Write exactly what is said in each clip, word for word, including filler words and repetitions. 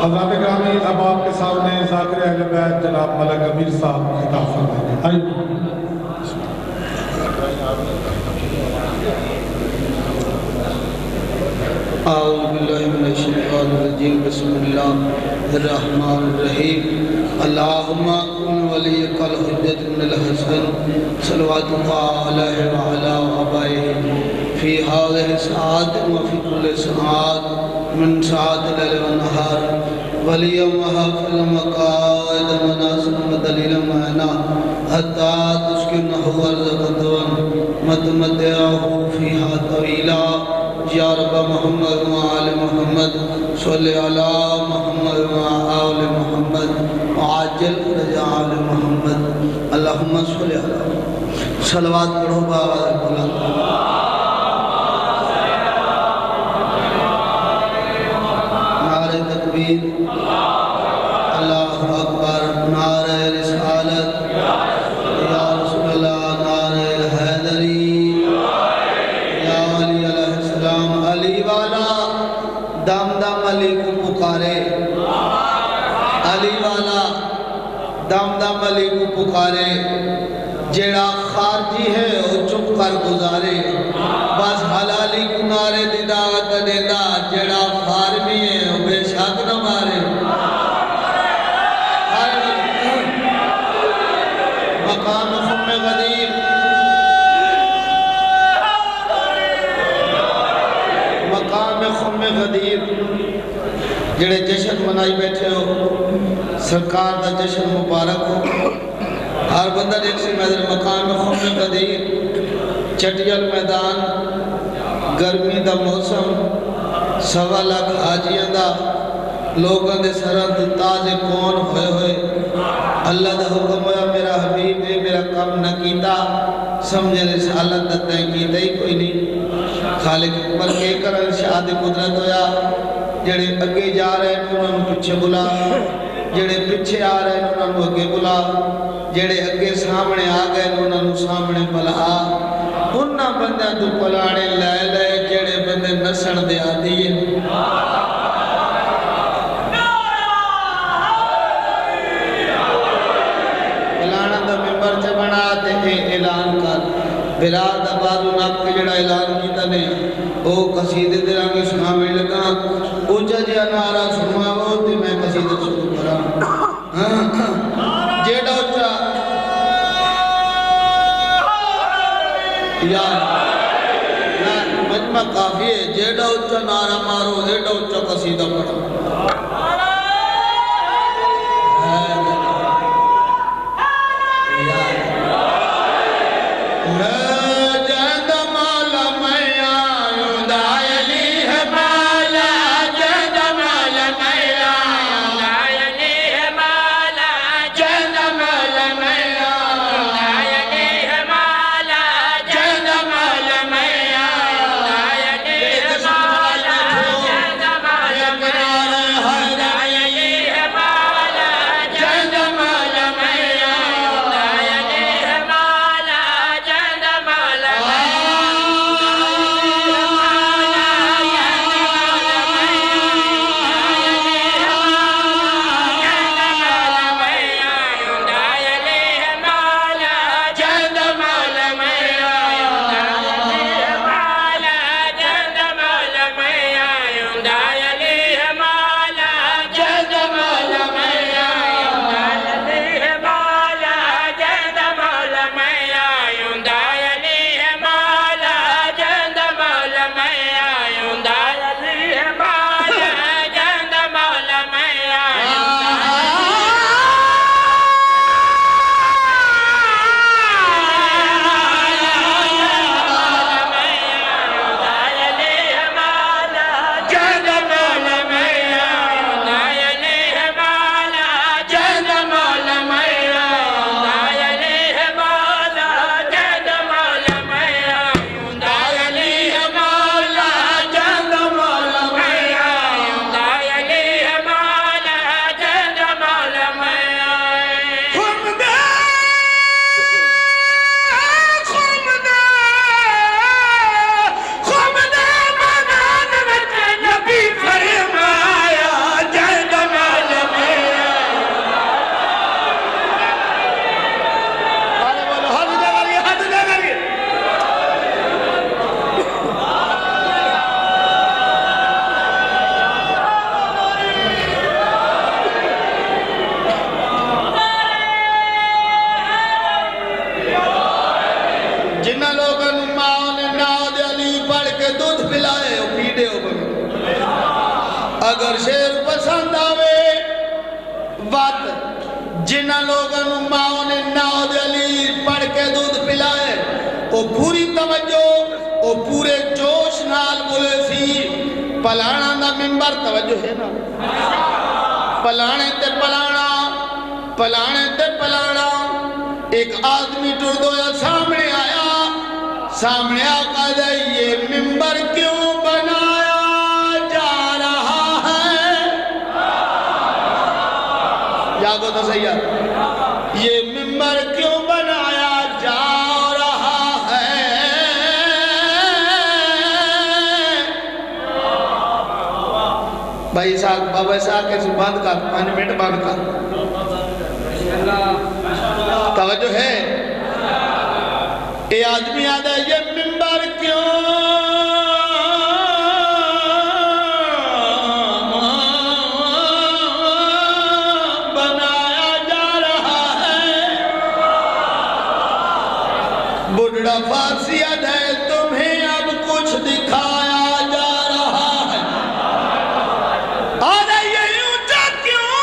حضرات گرامی اب آپ کے سامنے ذاکر اہل بیت جناب ملک امیر صاحب خطاب فرمائیں گے. آئیے. اعوذ باللہ من الشیطان الرجیم بسم اللہ الرحمن الرحیم. اللہم کن ولیک الحجت من الحسن صلواتک علیہ وعلا آبائہ فی هذه الساعات وفی کل ساعات من ساعات اللیل والنہار ولیا محافظ مقاعد مناصب ودلیل معنا حتی تسکنہ ورزقتون متمتعہ فیہا طویلا. یا رب محمد و آل محمد صلی علی محمد و آل محمد وعجل رجاء آل محمد. اللہم صلی علی صلوات پڑھو بآواز بلند. نعرہ تکبیر اللہ اکبر. نعرہ رسالت یا رسول اللہ. نعرہ حیدری علی والا دم دم علی کو پکارے. علی والا دم دم علی کو پکارے. جیڑا خارجی ہے وہ چپ کر گزارے. بس حلالی کو نعرے دی دعوت دینا. جیڑا فارمی ہے وہ بے شک نہ مارے. مقام خم غدیر خم غدیر جڑے جشن منائی بیٹھے ہو سرکار دا جشن مبارک ہو. ہر بندہ دیکھ سی میدر مقام خم غدیر چٹیل میدان گرمی دا موسم سوا لاکھ حاجیاں دا لوگاں دے سرند تازے کون ہوئے ہوئے. اللہ دا حکم ہویا میرا حبیب ہے میرا کم نہ کیتا سمجھے رسالت دا تحقیق ہی کوئی نہیں. خالق پر کے کر ارشاد قدرت ہویا. جڑے اگے جا رہے ہیں انہوں نے پچھے بلا. جڑے پچھے آ رہے ہیں انہوں نے اگے بلا. جڑے اگے سامنے آ گئے انہوں نے سامنے بلا. انہاں بندہ تو پلانے لے لے جڑے بندے نسن دے آدھی ہیں. پلانا دا ممبر چے بنا تے اعلان کر. بلال دا بازو ناک کے جڑا اعلان کیتا نے او قصیدے دے رنگی سنامے لگا. اوچا جیا نارا سنواو تے میں قصیدے شروع کرا. جیڑا اوچا یا مجمع کافی ہے. جیڑا اوچا نارا مارو جیڑا اوچا قصیدہ پڑھا. اگر شیر پسند آوے وقت جنہ لوگوں ماں نے ناؤد علی پڑھ کے دودھ پلائے وہ پوری توجہ وہ پورے جوش نال بولے سی پلانا دا ممبر توجہ ہے نا پلانے تے پلانا پلانے تے پلانا ایک آدمی ٹر دویا سامنے آیا سامنے آقا دے یہ ممبر کیوں بنایا جا رہا ہے جاگو تو سیاد یہ ممبر کیوں بنایا جا رہا ہے بھائی ساکھ بابا ساکھ کیسے بند کر پانچ منٹ بند کر توجہ ہے اے آدمی آدھا یہ ممبر کیوں بنایا جا رہا ہے بڑھڑا فارسی آدھا ہے تمہیں اب کچھ دکھایا جا رہا ہے آدھا یہ اونچا کیوں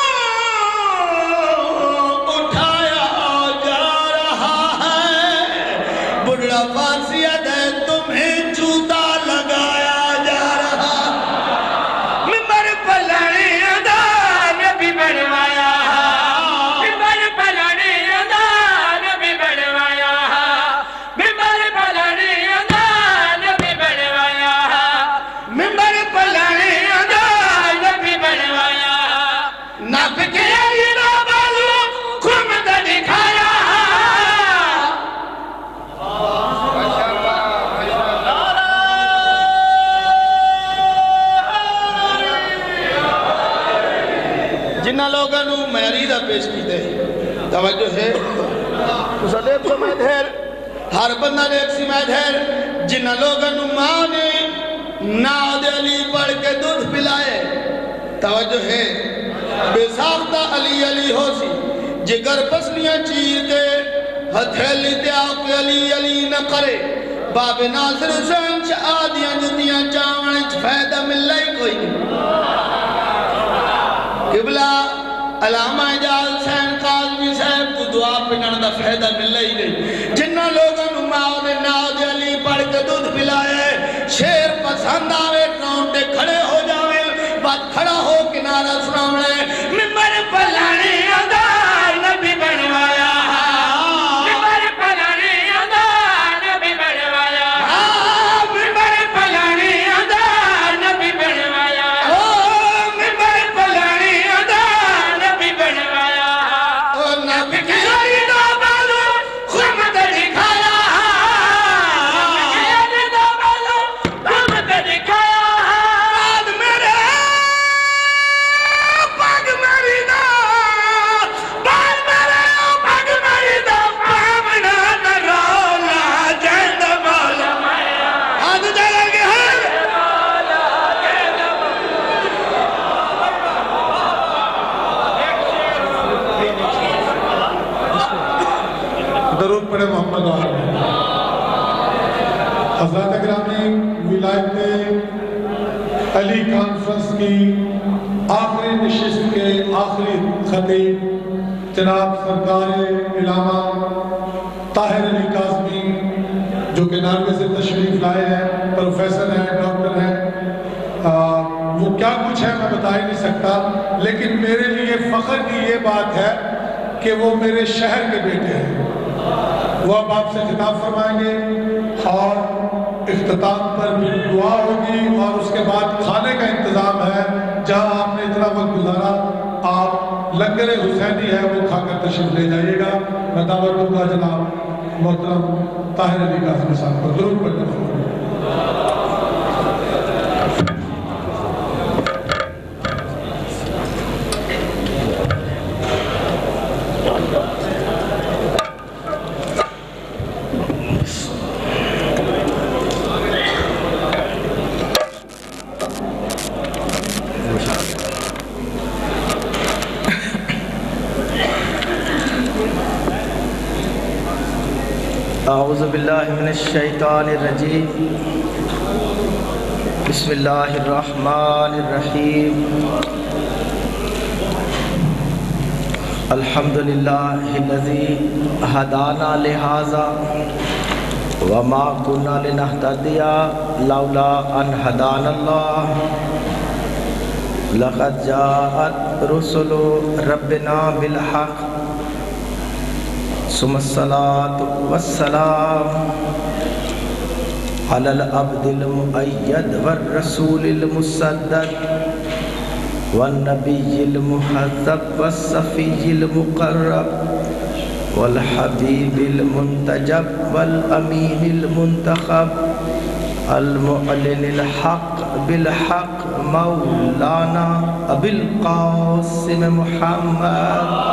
اٹھایا جا رہا ہے بڑھڑا فارسی آدھا ہے تمہیں جوتا لگایا جا رہا ممبر پلانے آدھا نبی بنوایا ممبر پلانے آدھا نبی بنوایا ممبر پلانے آدھا نبی بنوایا ممبر پلانے آدھا نبی بنوایا نب کے اینا بالو خمد دکھایا جنہ لوگوں نے معیاریدہ پیش کی دے توجہ ہے اس دیکھ سو میں دھیر ہر بندہ دیکھ سی میں دھیر جنہ لوگوں نے ماں نے ناؤد علی پڑھ کے دودھ پلائے توجہ ہے بے ساختہ علی علی ہو سی جگر پسلیاں چیر کے ہتھیلی تے آکے علی علی نہ کرے باب ناصر حسین چھ آدیاں جتیاں چاونے چھ فیدہ مل ہی کوئی نہیں قبلہ علامہ اجاز حسین قاضمی صاحب تو دعا پنن دا فیدہ مل ہی نہیں جنہ لوگوں نے ماں نے ناؤد علی پڑھ کے دودھ پلائے شیر پسند آوے کراؤنڈے کھڑے ہو جاوے بات کھڑا ہو کنارہ سناونے ممبر پلانے آدھا نبی بنوایا ممبر پلانے آدھا نبی بنوایا ممبر پلانے آدھا نبی بنوایا ممبر پلانے آدھا نبی بنوایا نبی کی اینا بالو خمد دکھایا نبی کی اینا بالو خمد دکھایا بعد میرے پاگ میری دا بعد میرے پاگ میری دا پامنا نرولا جند مولا آدھ جگہ کے ہر درود پڑھے محمد آل حضرات اکرامی ولایت علی کانفرنس کی آخری نشست کے آخری خطیب جناب سرکار علامہ طاہر علی کاظمی جو کہ ناروے سے تشریف لائے ہیں پروفیسر ہیں ڈاکٹر ہیں آ, وہ کیا کچھ ہے میں بتا ہی نہیں سکتا لیکن میرے لیے فخر کی یہ بات ہے کہ وہ میرے شہر کے بیٹے ہیں وہ اب آپ سے خطاب فرمائیں گے اور اختتام پر بھی دعا ہوگی اور اس کے بعد کھانے کا انتظام ہے جہاں آپ نے اتنا وقت گزارا آپ لنگر حسینی ہے وہ کھا کر تشریف لے جائیے گا میں دعوت دوں گا جناب محترم طاہر علی کاظمی صاحب کو ضرور پڑھنے اعوذ باللہ من الشیطان الرجیم بسم اللہ الرحمن الرحیم الحمد للہ الذی ہدانا لہذا وما كنا لنهتدي لولا ان هدانا الله لقد جاءت رسل ربنا بالحق ثم الصلاة والسلام على العبد المؤيد والرسول المسدد والنبي المحذب والصفي المقرب والحبيب المنتجب والأمين المنتخب المعلن الحق بالحق مولانا أبي القاسم محمد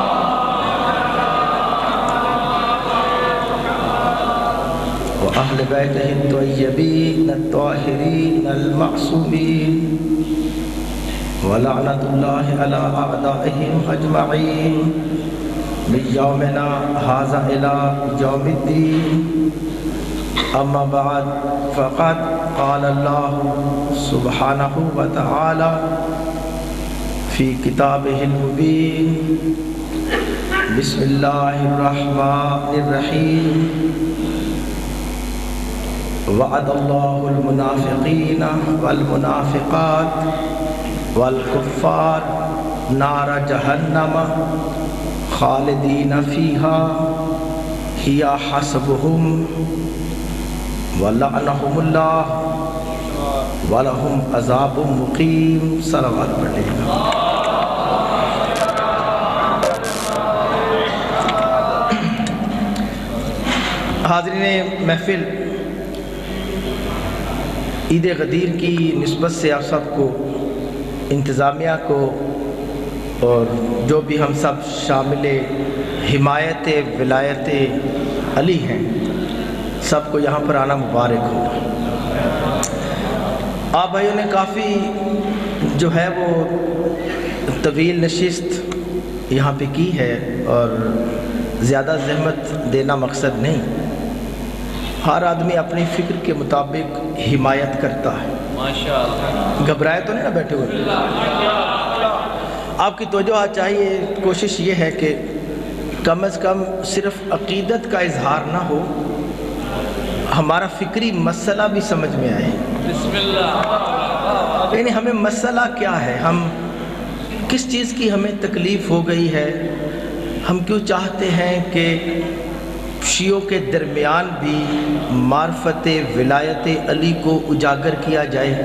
وأهل بيته الطيبين الطاهرين المعصومين ولعنة الله على أعدائهم أجمعين من يومنا هذا إلى يوم الدين. أما بعد فقد قال الله سبحانه وتعالى في كتابه المبين بسم الله الرحمن الرحيم وعد الله المنافقين والمنافقات والكفار نار جهنم خالدين فيها هي حسبهم ولعنهم الله ولهم عذاب مقيم. صلوات پڑھیں. حاضرین محفل، عید غدیر کی نسبت سے آپ سب کو، انتظامیہ کو اور جو بھی ہم سب شامل حمایت ولایت علی ہیں، سب کو یہاں پر آنا مبارک ہو. آپ بھائیوں نے کافی جو ہے وہ طویل نشست یہاں پہ کی ہے اور زیادہ زحمت دینا مقصد نہیں. ہر آدمی اپنی فکر کے مطابق حمایت کرتا ہے. گھبرائے تو نہیں نہ بیٹھے ہوئے؟ آپ کی توجہ چاہیے، کوشش یہ ہے کہ کم از کم صرف عقیدت کا اظہار نہ ہو، ہمارا فکری مسئلہ بھی سمجھ میں آئے. بسم اللہ. یعنی ہمیں مسئلہ کیا ہے، ہم کس چیز کی ہمیں تکلیف ہو گئی ہے، ہم کیوں چاہتے ہیں کہ شیعوں کے درمیان بھی معرفت ولایت علی کو اجاگر کیا جائے.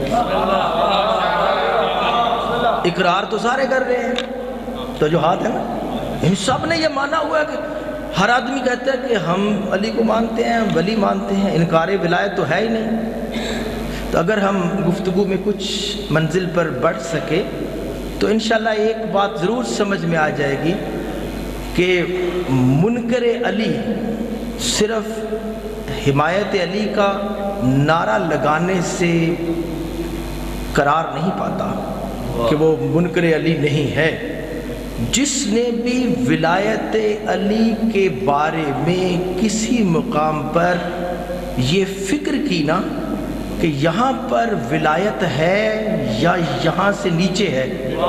اقرار تو سارے کر رہے ہیں، تو جو ہاتھ ہے نا، ان سب نے یہ مانا ہوا ہے کہ ہر آدمی کہتا ہے کہ ہم علی کو مانتے ہیں، ولی مانتے ہیں، انکار ولایت تو ہے ہی نہیں. تو اگر ہم گفتگو میں کچھ منزل پر بڑھ سکے تو انشاءاللہ ایک بات ضرور سمجھ میں آ جائے گی کہ منکر علی صرف حمایت علی کا نعرہ لگانے سے قرار نہیں پاتا کہ وہ منکر علی نہیں ہے. جس نے بھی ولایت علی کے بارے میں کسی مقام پر یہ فکر کی نا کہ یہاں پر ولایت ہے یا یہاں سے نیچے ہے،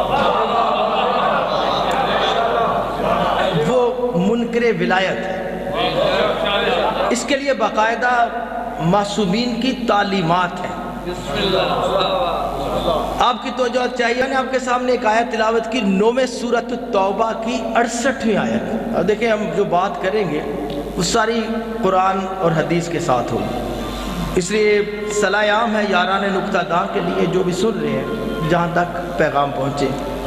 منکر ولایت ہے. اس کے لیے باقاعدہ معصومین کی تعلیمات ہیں. آپ کی توجہ چاہیے. نے آپ کے سامنے ایک آیت تلاوت کی، نویں سورۃ توبہ کی اڑسٹھویں آیت. اور دیکھیں ہم جو بات کریں گے وہ ساری قرآن اور حدیث کے ساتھ ہوگی، اس لیے صلاح عام ہے یاران نکتہ داں کے لیے جو بھی سن رہے ہیں جہاں تک پیغام پہنچے.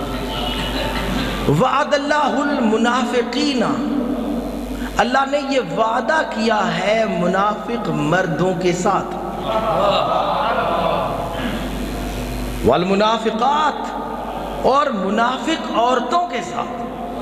وعد اللہ المنافقین، اللہ نے یہ وعدہ کیا ہے منافق مردوں کے ساتھ، والمنافقات، اور منافق عورتوں کے ساتھ.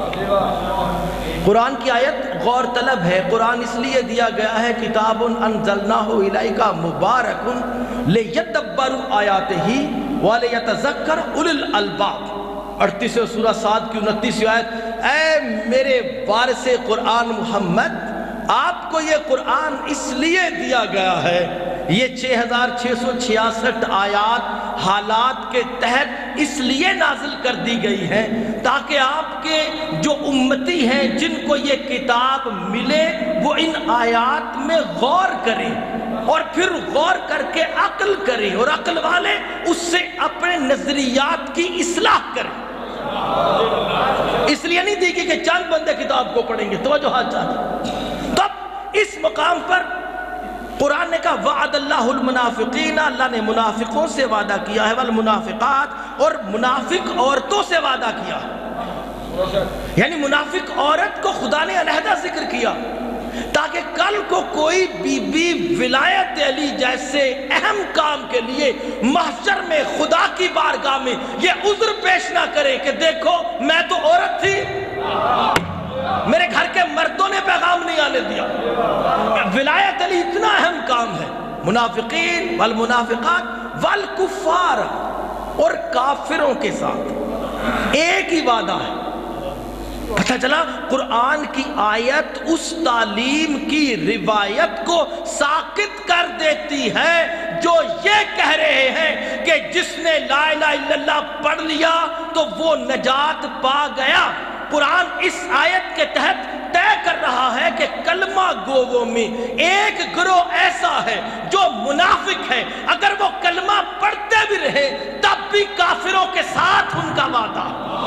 قرآن کی آیت غور طلب ہے. قرآن اس لیے دیا گیا ہے کتاب انزلناہ الیک مبارک لیدبروا آیاتہ ولیتذکر اولی الالباب. اڑتیسویں سورہ سعد کی انتیسویں آیت، اے میرے وارث قرآن محمد، آپ کو یہ قرآن اس لیے دیا گیا ہے یہ چھ ہزار چھ سو چھیاسٹھ آیات حالات کے تحت اس لیے نازل کر دی گئی ہے تاکہ آپ کے جو امتی ہیں جن کو یہ کتاب ملے وہ ان آیات میں غور کریں اور پھر غور کر کے عقل کریں اور عقل والے اس سے اپنے نظریات کی اصلاح کریں۔ اس لیے نہیں دی کہ چند بندے کتاب کو پڑھیں گے، توجہ ہاتھ چاہتے۔ تب اس مقام پر قرآن نے کہا وعد اللہ المنافقین، اللہ نے منافقوں سے وعدہ کیا ہے، والمنافقات، اور منافق عورتوں سے وعدہ کیا ہے، یعنی منافق عورت کو خدا نے علیحدہ ذکر کیا تاکہ کل کو کوئی بی بی ولایت علی جیسے اہم کام کے لیے محشر میں خدا کی بارگاہ میں یہ عذر پیش نہ کرے کہ دیکھو میں تو عورت تھی، میرے گھر کے مردوں نے پیغام نہیں آنے دیا۔ ولایت علی اتنا اہم کام ہے۔ منافقین والمنافقات والکفار، اور کافروں کے ساتھ ایک ہی وعدہ ہے۔ پتہ چلا قرآن کی آیت اس تعلیم کی روایت کو ساقط کر دیتی ہے جو یہ کہہ رہے ہیں کہ جس نے لا الہ الا اللہ پڑھ لیا تو وہ نجات پا گیا۔ قرآن اس آیت کے تحت طے کر رہا ہے کہ کلمہ گووں میں ایک گروہ ایسا ہے جو منافق ہے، اگر وہ کلمہ پڑھتے بھی رہے تب بھی کافروں کے ساتھ ان کا وعدہ۔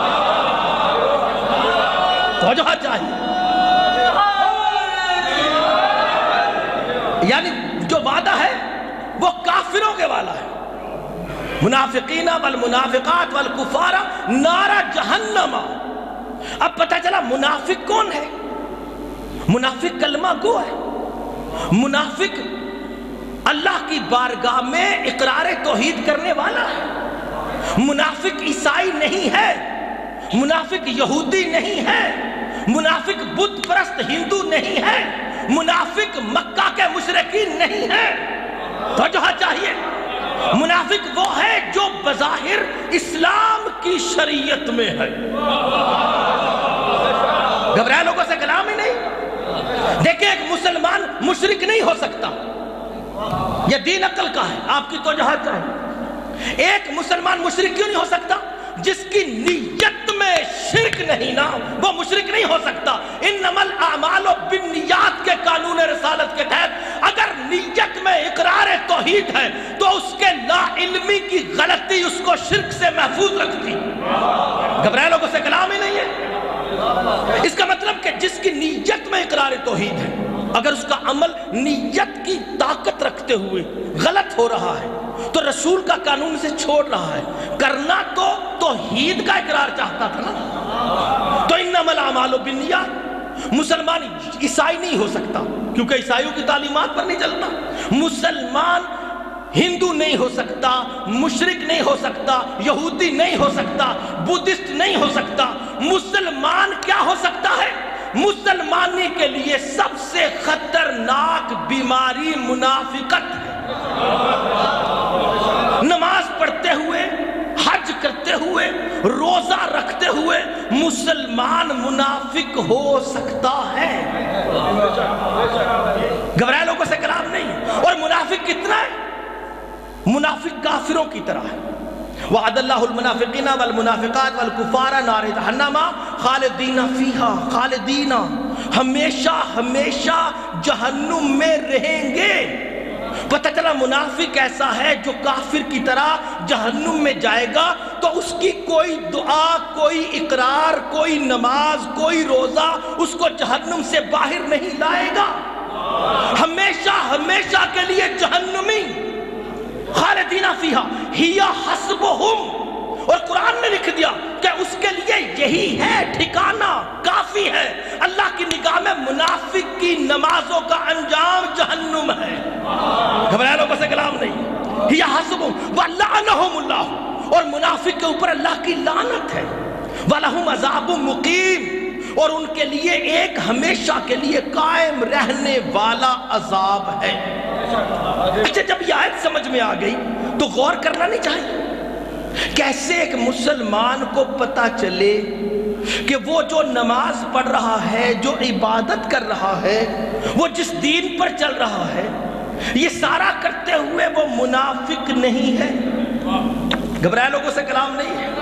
توجہ چاہیے، یعنی جو وعدہ ہے وہ کافروں کے والا ہے۔ منافقین والمنافقات والکفار نار جہنم۔ اب پتہ چلا منافق کون ہے؟ منافق کلمہ گو ہے، منافق اللہ کی بارگاہ میں اقرار توحید کرنے والا ہے۔ منافق عیسائی نہیں ہے، منافق یہودی نہیں ہے، منافق بت پرست ہندو نہیں ہے، منافق مکہ کے مشرکین نہیں ہے۔ توجہ چاہیے، منافق وہ ہے جو بظاہر اسلام کی شریعت میں ہے۔ گھبرائے لوگوں سے کلام ہی نہیں۔ دیکھیں ایک مسلمان مشرک نہیں ہو سکتا، یہ دین عقل کا ہے، آپ کی توجہ چاہیے۔ ایک مسلمان مشرک کیوں نہیں ہو سکتا؟ جس کی نیت میں شرک نہیں نا، وہ مشرک نہیں ہو سکتا۔ انما الاعمال بالنیات کے قانون رسالت کے تحت اگر نیت میں اقرار توحید ہے تو اس کے لا علمی کی غلطی اس کو شرک سے محفوظ رکھتی۔ گھبرائے لوگوں سے کلام ہی نہیں ہے۔ اس کا مطلب کہ جس کی نیت میں اقرار توحید ہے، اگر اس کا عمل نیت کی طاقت رکھتے ہوئے غلط ہو رہا ہے تو رسول کا قانون سے چھوڑ رہا ہے، کرنا تو توحید کا اقرار چاہتا تھا نا۔ تو انما الاعمال بالنیات، مسلمان عیسائی نہیں ہو سکتا کیونکہ عیسائیوں کی تعلیمات پر نہیں چلتا، مسلمان ہندو نہیں ہو سکتا، مشرک نہیں ہو سکتا، یہودی نہیں ہو سکتا، بدھسٹ نہیں ہو سکتا۔ مسلمان کیا ہو سکتا ہے؟ مسلمانی کے لیے سب سے خطرناک بیماری منافقت ہے۔ نماز پڑھتے ہوئے، حج کرتے ہوئے، روزہ رکھتے ہوئے مسلمان منافق ہو سکتا ہے۔ گھبرائے لوگوں سے کلام نہیں۔ اور منافق کتنا ہے؟ منافق کافروں کی طرح ہے۔ وعد اللہ المنافقین والمنافقات والکفار نار جہنم خالدین فیہا، خالدین ہمیشہ ہمیشہ جہنم میں رہیں گے۔ پتہ چلا منافق ایسا ہے جو کافر کی طرح جہنم میں جائے گا تو اس کی کوئی دعا، کوئی اقرار، کوئی نماز، کوئی روزہ اس کو جہنم سے باہر نہیں لائے گا، ہمیشہ ہمیشہ کے لیے جہنمی۔ خالدین فیہا ہی حسبہم، اور قرآن نے لکھ دیا کہ اس کے لیے یہی ہے ٹھکانہ، کافی ہے۔ اللہ کی نگاہ میں منافق کی نمازوں کا انجام جہنم ہے۔ گھبرائے لوگوں سے کلام نہیں۔ ہی حسبہم ولعنہم اللہ، اور منافق کے اوپر اللہ کی لعنت ہے۔ ولہم عذاب مقیم، اور ان کے لیے ایک ہمیشہ کے لیے قائم رہنے والا عذاب ہے۔ اچھا جب یہ آیت سمجھ میں آ گئی تو غور کرنا نہیں چاہیے کیسے ایک مسلمان کو پتہ چلے کہ وہ جو نماز پڑھ رہا ہے، جو عبادت کر رہا ہے، وہ جس دین پر چل رہا ہے، یہ سارا کرتے ہوئے وہ منافق نہیں ہے، گھبرائے لوگوں سے کلام نہیں ہے۔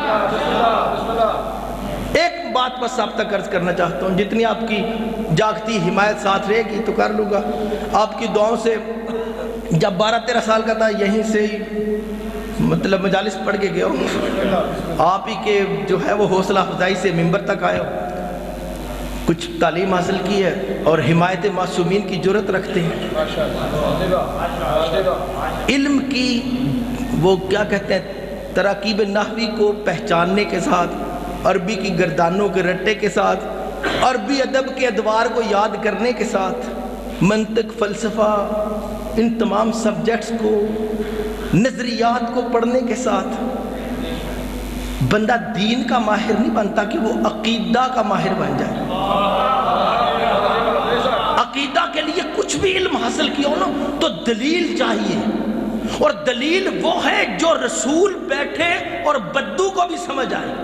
ایک بات بس آپ تک عرض کرنا چاہتا ہوں، جتنی آپ کی جاگتی حمایت ساتھ رہے گی تو کر لوں گا۔ آپ کی دعاؤں سے جب بارہ تیرہ سال کا تھا یہیں سے ہی مطلب مجالس پڑھ کے گیا ہوں، آپ ہی کے جو ہے وہ حوصلہ افزائی سے منبر تک آئے ہو، کچھ تعلیم حاصل کی ہے اور حمایت معصومین کی جرت رکھتے ہیں۔ علم کی وہ کیا کہتے ہیں تراکیب نحوی کو پہچاننے کے ساتھ، عربی کی گردانوں کے رٹے کے ساتھ، عربی ادب کے ادوار کو یاد کرنے کے ساتھ، منطق، فلسفہ، ان تمام سبجیکٹس کو، نظریات کو پڑھنے کے ساتھ بندہ دین کا ماہر نہیں بنتا کہ وہ عقیدہ کا ماہر بن جائے۔ عقیدہ کے لیے کچھ بھی علم حاصل کیا ہو نا تو دلیل چاہیے، اور دلیل وہ ہے جو رسول بیٹھے اور بدو کو بھی سمجھ آئے۔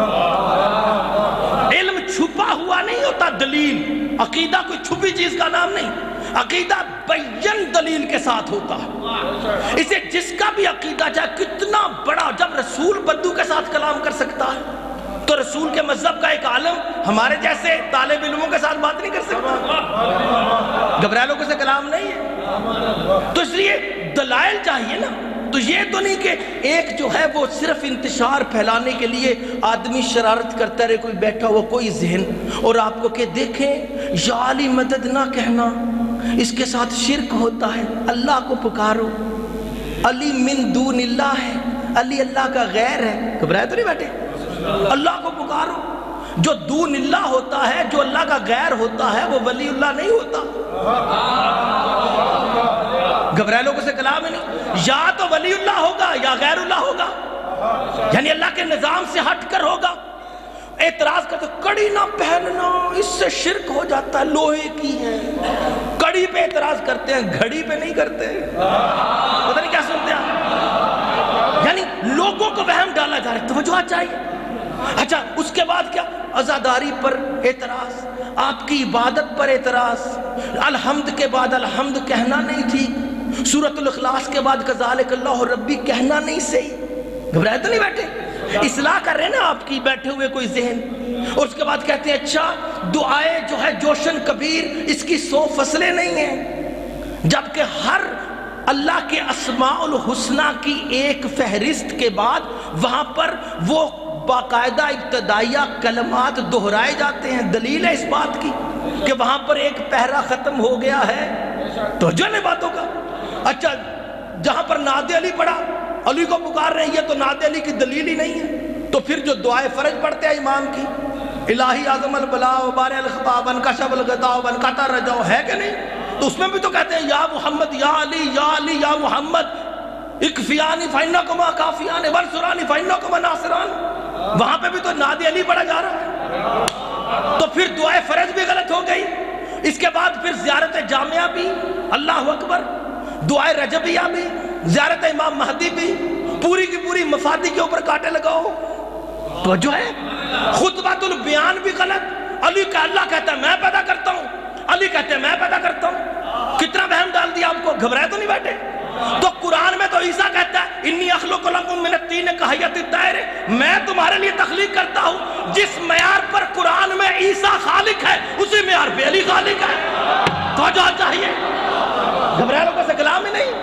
علم چھپا ہوا نہیں ہوتا، دلیل، عقیدہ کوئی چھپی چیز کا نام نہیں، عقیدہ بین دلیل کے ساتھ ہوتا ہے۔ اسے جس کا بھی عقیدہ چاہے کتنا بڑا، جب رسول بدو کے ساتھ کلام کر سکتا ہے تو رسول کے مذہب کا ایک عالم ہمارے جیسے طالب علموں کے ساتھ بات نہیں کر سکتا۔ گھبرائے لوگوں سے کلام نہیں ہے، تو اس لیے دلائل چاہیے نا۔ تو یہ تو نہیں کہ ایک جو ہے وہ صرف انتشار پھیلانے کے لیے آدمی شرارت کرتا رہے، کوئی بیٹھا ہوا کوئی ذہن، اور آپ کو کہ دیکھیں یا علی مدد نہ کہنا، اس کے ساتھ شرک ہوتا ہے۔ اللہ کو پکارو، علی من دون اللہ ہے، علی اللہ کا غیر ہے۔ گھبرائے تو نہیں بیٹھے؟ اللہ کو پکارو، جو دون اللہ ہوتا ہے، جو اللہ کا غیر ہوتا ہے، وہ ولی اللہ نہیں ہوتا۔ گھبرائے لوگوں سے کلام ہے نہیں، یا تو ولی اللہ ہوگا یا غیر اللہ ہوگا، یعنی اللہ کے نظام سے ہٹ کر ہوگا۔ اعتراض کرتے کڑی نہ پہننا، اس سے شرک ہو جاتا ہے، لوہے کی ہے۔ کڑی پہ اعتراض کرتے ہیں، گھڑی پہ نہیں کرتے۔ پتہ نہیں کیا سنتے ہیں، یعنی لوگوں کو وہم ڈالا جا رہا ہے، توجہ چاہیے۔ اچھا اس کے بعد کیا؟ عزاداری پر اعتراض، آپ کی عبادت پر اعتراض، الحمد کے بعد الحمد کہنا نہیں ٹھیک، سورۃ الاخلاص کے بعد کذالک اللہ ربی کہنا نہیں صحیح۔ گھبرائے تو نہیں بیٹھے؟ اصلاح کر رہے ہیں نا آپ کی بیٹھے ہوئے کوئی ذہن، اور اس کے بعد کہتے ہیں اچھا دعائیں جو ہے جوشن کبیر، اس کی سو فصلیں نہیں ہیں، جبکہ ہر اللہ کے اسماء الحسنہ کی ایک فہرست کے بعد وہاں پر وہ باقاعدہ ابتدائیہ کلمات دہرائے جاتے ہیں۔ دلیل ہے اس بات کی کہ وہاں پر ایک پہرا ختم ہو گیا ہے، تو جو نے باتوں کا۔ اچھا جہاں پر نعت علی پڑھا، علی کو پکار رہے ہیں، یہ تو نعت علی کی دلیل ہی نہیں ہے۔ تو پھر جو دعائے فرج پڑھتے ہیں امام کی، الہی اعظم البلا و بارع الخطا وانکشف الغطا وانقطع الرجاء، ہے کہ نہیں؟ تو اس میں بھی تو کہتے ہیں یا محمد یا علی یا علی یا محمد اکفیانی فإنکما کافیان ورسرانی فإنکما ناصران، وہاں پہ بھی تو نعت علی پڑھا جا رہا ہے۔ تو پھر دعائے فرض بھی غلط ہو گئی، اس کے بعد پھر زیارت جامعہ بھی، اللہ اکبر، دعائے رجبیہ بھی، زیارت امام مہدی بھی، پوری کی پوری مفادی کے اوپر کانٹے لگاؤ۔ تو جو ہے خطبۃ البیان بھی غلط، علی کا اللہ کہتا ہے میں پیدا کرتا ہوں، علی کہتے ہیں میں پیدا کرتا ہوں۔ کتنا وہم ڈال دیا آپ کو، گھبرائے تو نہیں بیٹھے؟ تو قرآن میں تو عیسیٰ کہتا ہے انی اخلق لکم من الطین کہیۃ الطیر، میں تمہارے لیے تخلیق کرتا ہوں۔ جس معیار پر قرآن میں عیسیٰ خالق ہے اسی معیار پہ علی خالق ہے۔ توجہ چاہیے، گھبرائے لوگوں سے کلام ہی نہیں۔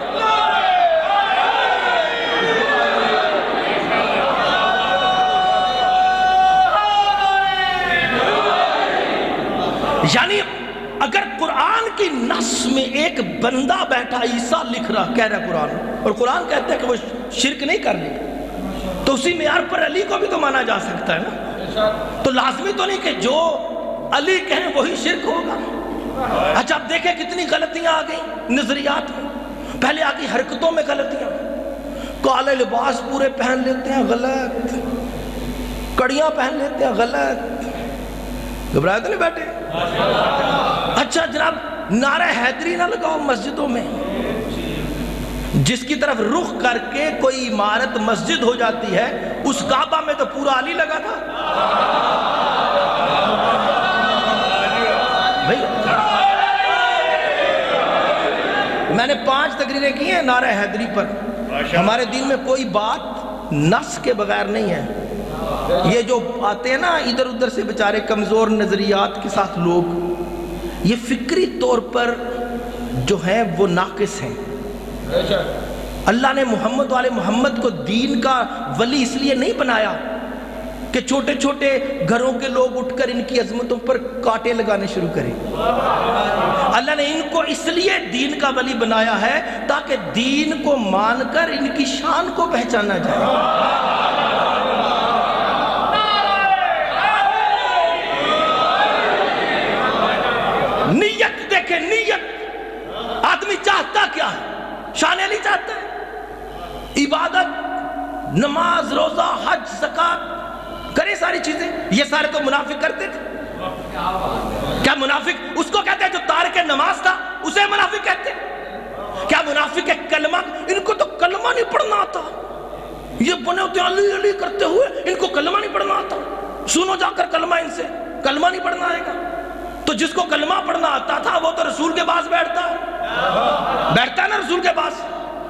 یعنی اگر قرآن کی نص میں ایک بندہ بیٹھا عیسیٰ لکھ رہا کہہ رہا قرآن، اور قرآن کہتا ہے کہ وہ شرک نہیں کرنے، تو اسی معیار پر علی کو بھی تو مانا جا سکتا ہے نا۔ تو لازمی تو نہیں کہ جو علی کہیں وہی شرک ہوگا۔ اچھا اب دیکھیں کتنی غلطیاں آ گئیں نظریات میں۔ پہلے آ گئی حرکتوں میں غلطیاں، کالے لباس پورے پہن لیتے ہیں غلط، کڑیاں پہن لیتے ہیں غلط۔ گھبرائے تو نہیں بیٹھے؟ اچھا جناب نعرہ حیدری نہ لگاؤ مسجدوں میں، جس کی طرف رخ کر کے کوئی عمارت مسجد ہو جاتی ہے، اس کعبہ میں تو پورا علی لگا تھا بھئی۔ میں نے پانچ تقریریں کی ہیں نعرہ حیدری پر. ہمارے دین میں کوئی بات نص کے بغیر نہیں ہے. یہ جو آتے ہیں نا ادھر ادھر سے بیچارے کمزور نظریات کے ساتھ لوگ, یہ فکری طور پر جو ہیں وہ ناقص ہیں. اللہ نے محمد والے محمد کو دین کا ولی اس لیے نہیں بنایا کہ چھوٹے چھوٹے گھروں کے لوگ اٹھ کر ان کی عظمتوں پر کانٹے لگانے شروع کریں. اللہ نے ان کو اس لیے دین کا ولی بنایا ہے تاکہ دین کو مان کر ان کی شان کو پہچانا جائے. نیت دیکھیں, نیت آدمی چاہتا کیا ہے؟ شان علی چاہتا ہے, عبادت, نماز, روزہ, حج, زکات کرے ساری چیزیں. یہ سارے تو منافق کرتے تھے. کیا منافق اس کو کہتے ہیں جو تارک نماز تھا اسے منافق کہتے ہیں؟ کیا منافق ہے کلمہ؟ ان کو تو کلمہ نہیں پڑھنا آتا. یہ بنے ہوتے علی علی کرتے ہوئے ان کو کلمہ نہیں پڑھنا آتا. سنو جا کر کلمہ ان سے, کلمہ نہیں پڑھنا آئے گا. تو جس کو کلمہ پڑھنا آتا تھا وہ تو رسول کے پاس بیٹھتا ہے, بیٹھتا ہے نا رسول کے پاس.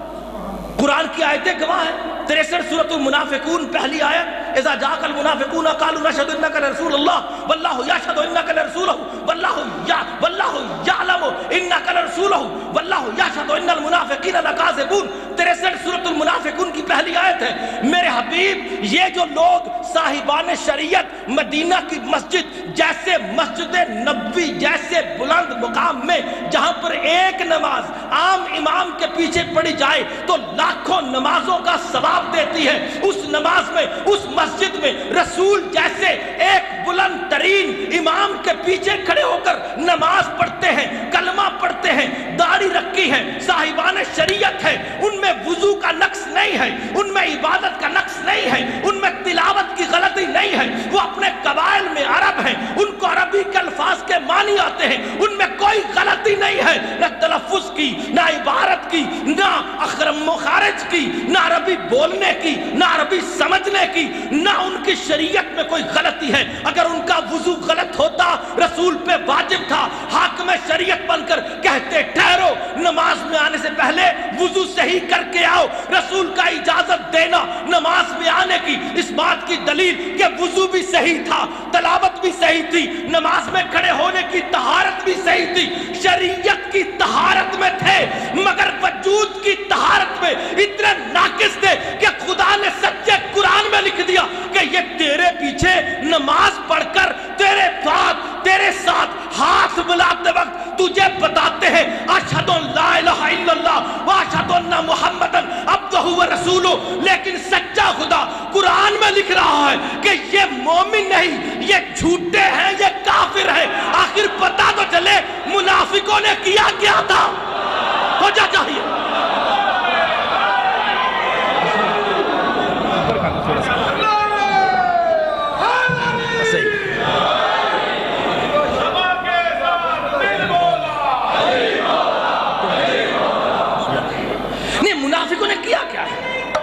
قرآن کی آیتیں گواہ ہیں. تریسٹھ سورۃ المنافقون پہلی آیت, اذا جاءک المنافقون قالوا نشهد انک لرسول اللہ واللہ یشهد انک لرسولہ واللہ واللہ یعلم انک لرسولہ واللہ یشهد ان المنافقین لکاذبون. تریسٹھ سورۃ المنافقون کی پہلی آیت ہے. میرے حبیب یہ جو لوگ صاحبان شریعت مدینہ کی مسجد جیسے مسجد نبوی جیسے بلند مقام میں جہاں پر ایک نماز عام امام کے پیچھے پڑھی جائے تو لاکھوں نمازوں کا ثواب دیتی ہے, اس نماز میں اس مسجد میں رسول جیسے ایک بلند ترین امام کے پیچھے کھڑے ہو کر نماز پڑھتے ہیں, کلمہ پڑھتے ہیں, داڑھی رکھی ہے, صاحبان شریعت ہے, ان میں وضو کا نقص نہیں ہے, ان میں عبادت کا نقص نہیں ہے, ان میں تلاوت کی غلطی نہیں ہے, وہ اپنے قبائل میں عرب ہیں, ان کو عربی کے الفاظ کے معنی آتے ہیں, ان میں کوئی غلطی نہیں ہے, نہ تلفظ کی, نہ عبارت کی, نہ اخرم و خارج کی, نہ عربی بولنے کی, نہ عربی سمجھنے کی, نہ ان کی شریعت میں کوئی غلطی ہے. اگر ان کا وضو غلط ہوتا رسول پہ واجب تھا حاکم شریعت بن کر کہتے ٹھہرو, نماز میں آنے سے پہلے وضو صحیح کر کے آؤ. رسول کا اجازت دینا نماز میں آنے کی اس بات کی دلیل کہ وضو بھی صحیح تھا, تلاوت بھی صحیح تھی, نماز میں کھڑے ہونے کی طہارت بھی صحیح تھی, شریعت کی طہارت میں تھے مگر وجود کی طہارت میں اتنے ناقص تھے کہ خدا نے سچے قرآن میں لکھ دیا کہ یہ تیرے پیچھے نماز پڑھ کر تیرے ساتھ تیرے ساتھ ہاتھ ملاتے وقت تجھے بتاتے ہیں اشہد ان لا الہ الا اللہ و اشہد ان محمدن عبدہ و رسولہ. لیکن سچا خدا قرآن میں لکھ رہا ہے کہ یہ مومن نہیں, یہ جھوٹے ہیں, یہ کافر ہیں. آخر پتا تو چلے منافقوں نے کیا کیا تھا. ہو جا چاہیے نہیں, منافقوں نے کیا کیا ہے.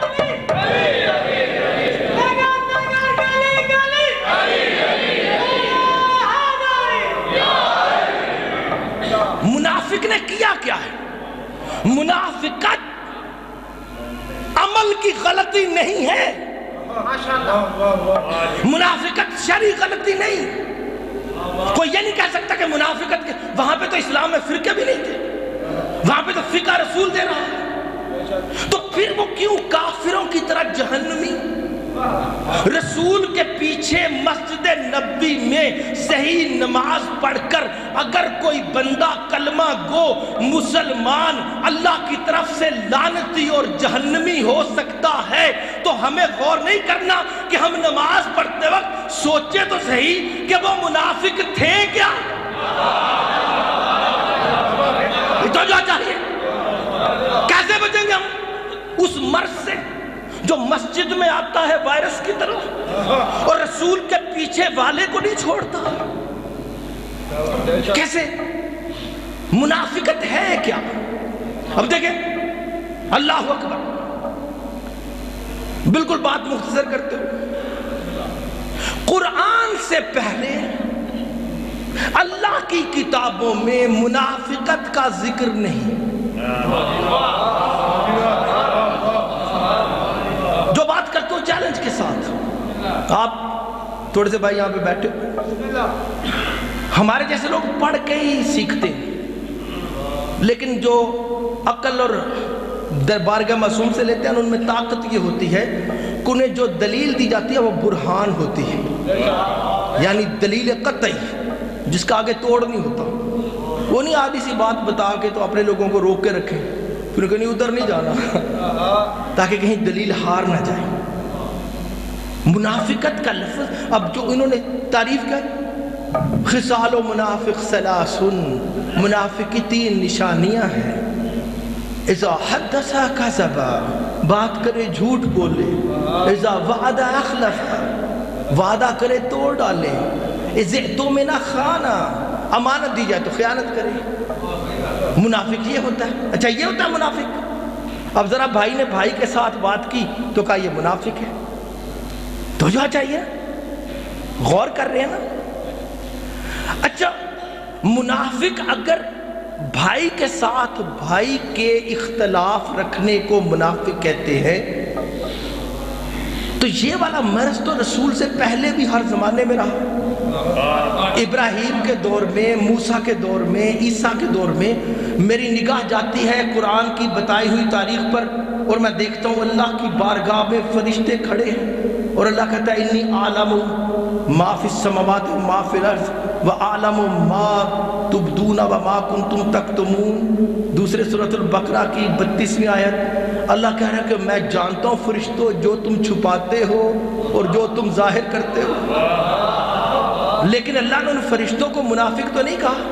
منافق نے کیا کیا ہے؟ منافقت عمل کی غلطی نہیں ہے, منافقت شرعی غلطی نہیں. کوئی یہ نہیں کہہ سکتا کہ منافقت کے وہاں پہ تو اسلام میں فرقے بھی نہیں تھے, وہاں پہ تو فقہ رسول دے رہا ہے, تو پھر وہ کیوں کافروں کی طرح جہنمی؟ رسول کے پیچھے مسجد نبوی میں صحیح نماز پڑھ کر اگر کوئی بندہ کلمہ گو مسلمان اللہ کی طرف سے لعنتی اور جہنمی ہو سکتا ہے تو ہمیں غور نہیں کرنا کہ ہم نماز پڑھتے وقت سوچے تو صحیح کہ وہ منافق تھے کیا؟ تو جو چاہیے کیسے بچیں گے ہم اس مرض سے جو مسجد میں آتا ہے وائرس کی طرح اور رسول کے پیچھے والے کو نہیں چھوڑتا؟ کیسے؟ منافقت ہے کیا؟ اب دیکھیں, اللہ اکبر, بالکل بات مختصر کرتے ہو. قرآن سے پہلے اللہ کی کتابوں میں منافقت کا ذکر نہیں. جو بات کرتے ہو چیلنج کے ساتھ. آپ تھوڑے سے بھائی یہاں پہ بیٹھے ہمارے جیسے لوگ پڑھ کے ہی سیکھتے ہیں، لیکن جو عقل اور بارگاہ معصوم سے لیتے ہیں ان میں طاقت یہ ہوتی ہے کہ انہیں جو دلیل دی جاتی ہے وہ برہان ہوتی ہے، یعنی دلیل قطعی جس کا آگے توڑ نہیں ہوتا. وہ نہیں آدھی سی بات بتا کے تو اپنے لوگوں کو روک کے رکھیں پھر کہیں ادھر نہیں جانا تاکہ کہیں دلیل ہار نہ جائے. منافقت کا لفظ اب جو انہوں نے تعریف کی، خصال و منافق ثلاثن، منافق کی تین نشانیاں ہیں. اذا حدث کذب، بات کرے جھوٹ بولے. اذا وعد اخلف، وعدہ کرے توڑ ڈالے. اذا اؤتمن خان، امانت دی جائے تو خیانت کرے. منافق یہ ہوتا ہے. اچھا یہ ہوتا ہے منافق. اب ذرا بھائی نے بھائی کے ساتھ بات کی تو کہا یہ منافق ہے. تو جو چاہیے غور کر رہے ہیں نا. اچھا منافق اگر بھائی کے ساتھ بھائی کے اختلاف رکھنے کو منافق کہتے ہیں تو یہ والا مرض تو رسول سے پہلے بھی ہر زمانے میں رہا. ابراہیم کے دور میں، موسیٰ کے دور میں، عیسیٰ کے دور میں. میری نگاہ جاتی ہے قرآن کی بتائی ہوئی تاریخ پر اور میں دیکھتا ہوں اللہ کی بارگاہ میں فرشتے کھڑے ہیں اور اللہ کہتا ہے انی عالم ما فی السماوات و ما فی الارض وعالم ما تبدون وما کنتم تکتمون. دوسرے سورۃ البقرہ کی بتیسویں آیت اللہ کہہ رہا ہے کہ میں جانتا ہوں فرشتوں جو تم چھپاتے ہو اور جو تم ظاہر کرتے ہو. لیکن اللہ نے ان فرشتوں کو منافق تو نہیں کہا.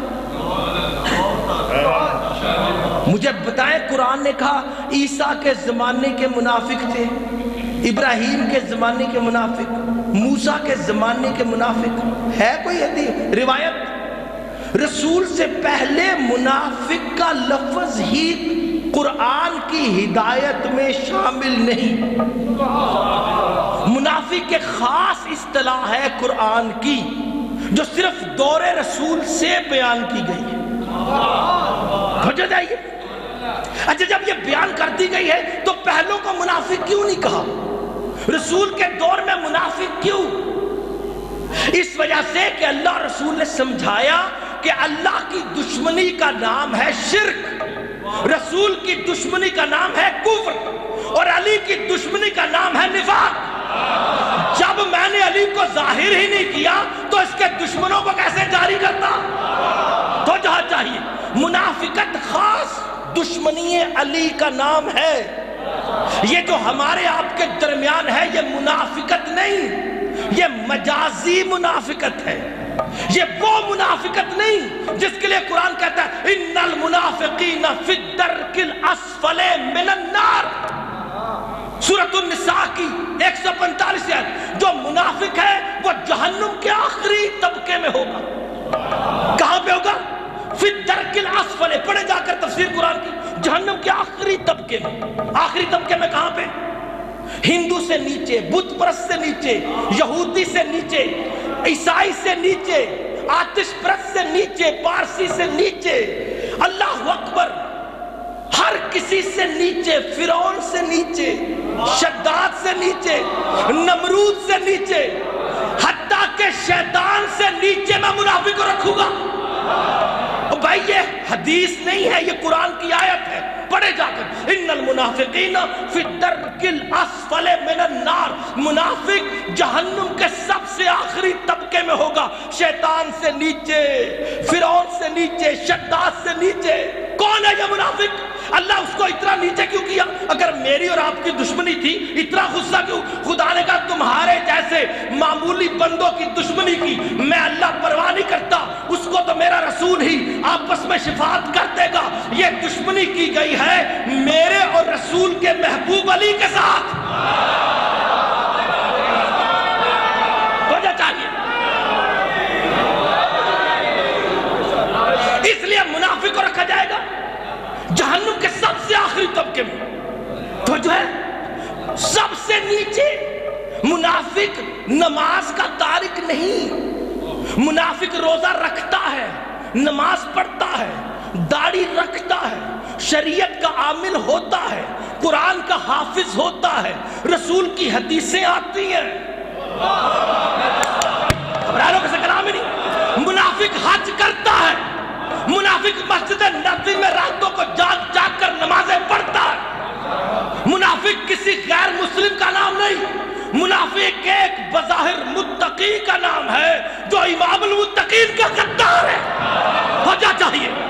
مجھے بتائیں قرآن نے کہا عیسیٰ کے زمانے کے منافق تھے، ابراہیم کے زمانے کے منافق، موسیٰ کے زمانے کے منافق. ہے کوئی حدیث روایت؟ رسول سے پہلے منافق کا لفظ ہی قرآن کی ہدایت میں شامل نہیں. منافق کے خاص اصطلاح ہے قرآن کی جو صرف دور رسول سے بیان کی گئی ہے. سمجھ جائیے. اچھا جب یہ بیان کر دی گئی ہے تو پہلوں کو منافق کیوں نہیں کہا؟ رسول کے دور میں منافق کیوں؟ اس وجہ سے کہ اللہ رسول نے سمجھایا کہ اللہ کی دشمنی کا نام ہے شرک، رسول کی دشمنی کا نام ہے کفر اور علی کی دشمنی کا نام ہے نفاق. جب میں نے علی کو ظاہر ہی نہیں کیا تو اس کے دشمنوں کو کیسے جاری کرتا؟ تو جہاں چاہیے منافقت خاص دشمنی علی کا نام ہے. یہ جو ہمارے آپ کے درمیان ہے یہ منافقت نہیں، یہ مجازی منافقت ہے. یہ وہ منافقت نہیں جس کے لیے قرآن کہتا ہے ان المنافقین فی الدرک الاسفل من النار. سورۃ النساء کی ایک سو پینتالیس آیت. جو منافق ہے وہ جہنم کے آخری طبقے میں ہوگا. کہاں پہ ہوگا؟ فی الدرک الاسفل. پڑھے جا کر تفسیر قرآن کی. جہنم کے آخری طبقے میں. آخری طبقے میں کہاں پہ؟ ہندو سے نیچے، بت پرست سے نیچے، یہودی سے نیچے، عیسائی سے نیچے، آتش پرست سے نیچے، پارسی سے نیچے. اللہ اکبر. ہر کسی سے نیچے، فرعون سے نیچے، شداد سے نیچے، نمرود سے نیچے، حتیٰ کہ شیطان سے نیچے میں منافق کو رکھوں گا. بھائی یہ حدیث نہیں ہے، یہ قرآن کی آیت ہے. پڑھے جا کر ان المنافقین فی الدرک الاسفل من النار. منافق جہنم کے سب سے آخری طبقے میں ہوگا، شیطان سے نیچے، فرعون سے نیچے، شداد سے نیچے. کون ہے یہ منافق؟ اللہ اس کو اتنا نیچے کیوں کیا؟ اگر میری اور آپ کی دشمنی تھی اتنا غصہ کیوں؟ خدا نے کہا تمہارے جیسے معمولی بندوں کی دشمنی کی میں اللہ پرواہ نہیں کرتا، اس کو تو میرا رسول ہی آپس میں شفاعت کر دے گا. یہ دشمنی کی گئی ہے میرے اور رسول کے محبوب علی کے ساتھ. چاہیے اس لیے منافق کو رکھا جائے گا جہنم کے سب سے آخری طبقے میں. تو جو ہے سب سے نیچے منافق نماز کا تارک نہیں. منافق روزہ رکھتا ہے، نماز پڑھتا ہے، داڑھی رکھتا ہے، شریعت کا عامل ہوتا ہے، قرآن کا حافظ ہوتا ہے، رسول کی حدیثیں آتی ہیں، ابراروں کا کلام ہی نہیں۔ منافق حج کرتا ہے، منافق مسجد نبوی میں راتوں کو جاگ جاگ کر نمازیں پڑھتا ہے، منافق کسی غیر مسلم کا نام نہیں، منافق ایک بظاہر متقی کا نام ہے جو امام المتقین کا غدار ہے۔ ہو جا چاہیے